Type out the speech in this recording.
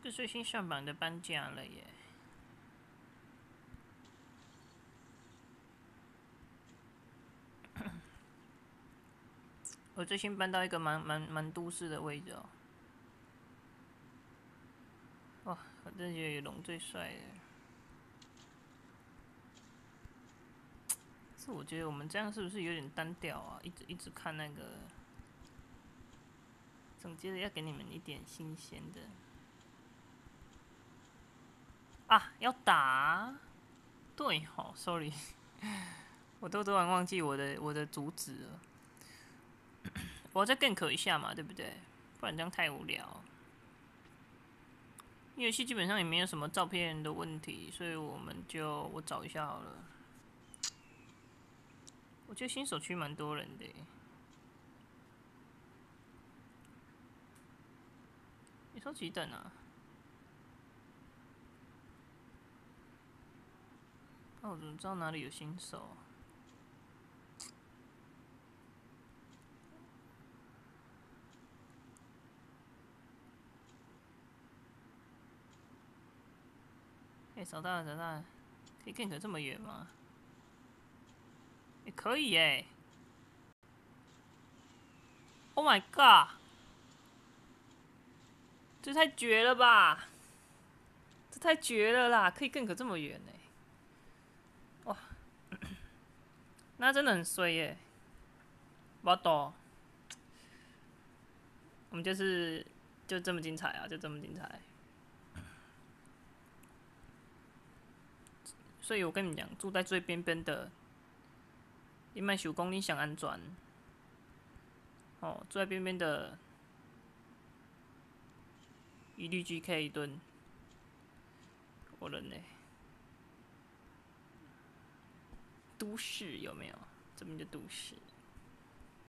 个最新上榜的搬家了耶。我最新搬到一个蛮都市的位置哦。哇，我真的觉得龙最帅的。是我觉得我们这样是不是有点单调啊？一直看那个，总觉得要给你们一点新鲜的。啊，要打？对吼 ，sorry，我都突然忘记我的主旨了。我要再gank一下嘛，对不对？不然这样太无聊。游戏基本上也没有什么照片的问题，所以我找一下好了。我觉得新手区蛮多人的耶。你说几等啊？那我怎么知道哪里有新手？找到了，找到了，可以 gank 这么远吗？可以耶！Oh my god，这太绝了吧！这太绝了啦，可以 gank 这么远呢！哇，那真的很衰耶！我懂，我们就这么精彩啊，就这么精彩。所以我跟你讲，住在最边边的，你卖手工你想安全哦，住在边边的一律 GK 一顿，我人呢？都市有没有？这边就都市。